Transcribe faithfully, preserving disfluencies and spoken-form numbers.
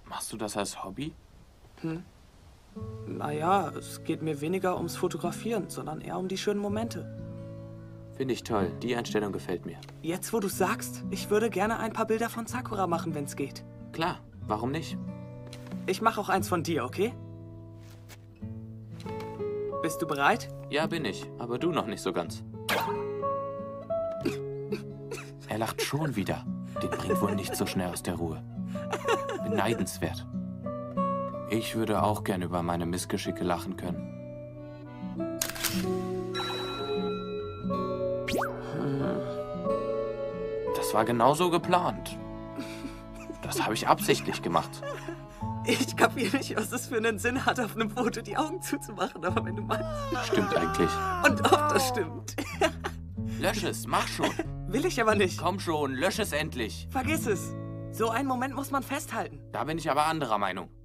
Machst du das als Hobby? Hm. Naja, es geht mir weniger ums Fotografieren, sondern eher um die schönen Momente. Finde ich toll. Die Einstellung gefällt mir. Jetzt, wo du sagst, ich würde gerne ein paar Bilder von Sakura machen, wenn's geht. Klar, warum nicht? Ich mache auch eins von dir, okay? Bist du bereit? Ja, bin ich. Aber du noch nicht so ganz. Er lacht schon wieder. Den bringt wohl nicht so schnell aus der Ruhe. Beneidenswert. Ich würde auch gern über meine Missgeschicke lachen können. Das war genauso geplant. Das habe ich absichtlich gemacht. Ich kapiere nicht, was es für einen Sinn hat, auf einem Foto die Augen zuzumachen, aber wenn du meinst... Stimmt eigentlich. Und ob das stimmt. Lösch es, mach schon. Will ich aber nicht. Komm schon, lösch es endlich. Vergiss es. So einen Moment muss man festhalten. Da bin ich aber anderer Meinung.